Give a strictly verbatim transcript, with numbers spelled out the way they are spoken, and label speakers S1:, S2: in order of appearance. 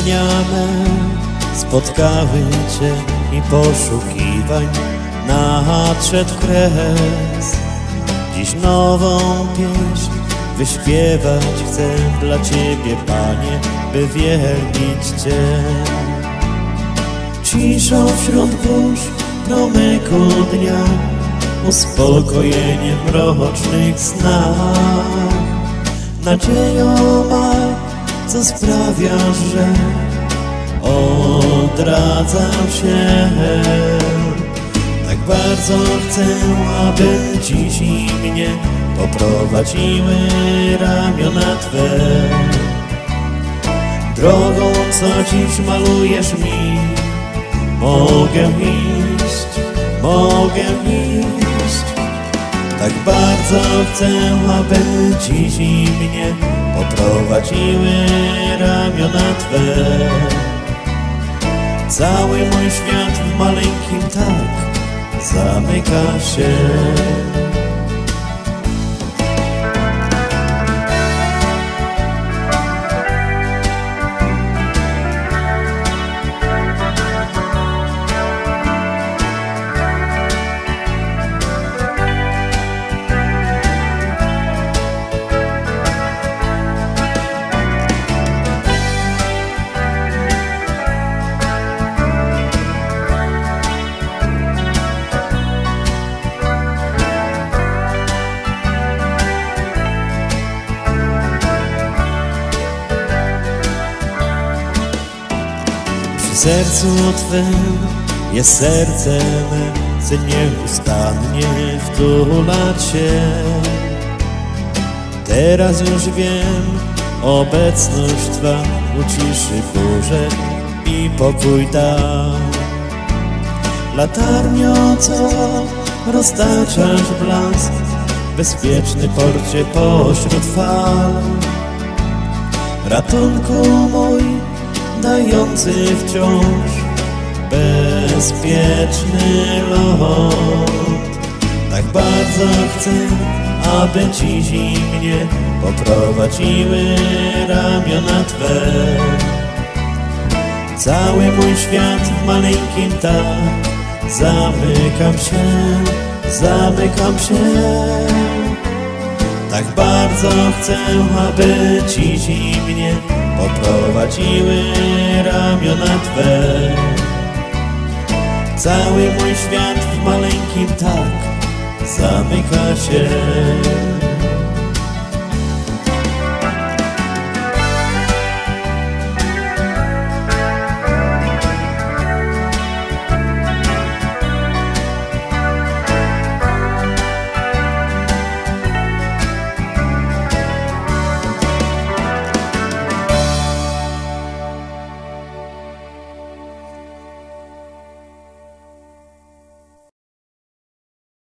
S1: Marzenia me spotkały Cię i poszukiwań nadszedł kres. Dziś nową pieśń wyśpiewać chcę dla Ciebie, Panie, by wielbić Cię. Ciszą wśród burz promyku dnia, uspokojenie w mrocznych snach, nadzieją ma, co sprawia, że odradzam się. Tak bardzo chcę, aby dziś i mnie poprowadziły ramiona Twe. Drogą, co dziś malujesz mi, mogę iść, mogę iść. Tak bardzo chcę, aby dziś i mnie poprowadziły ramiona Twe. Cały mój świat w maleńkim tak zamyka się. W sercu Twym jest serce me, chcę nieustannie wtulać się. Teraz już wiem, obecność Twa uciszy burzę i pokój da. Latarnio, co roztaczasz blask, bezpieczny porcie pośród fal. Ratunku mój, dający wciąż bezpieczny lot. Tak bardzo chcę, aby dziś i mnie poprowadziły ramiona Twe. Cały mój świat w maleńkim tak zamykam się, zamykam się. Tak bardzo chcę, aby dziś i mnie poprowadziły ramiona Twe. Cały mój świat w maleńkim tak zamyka się.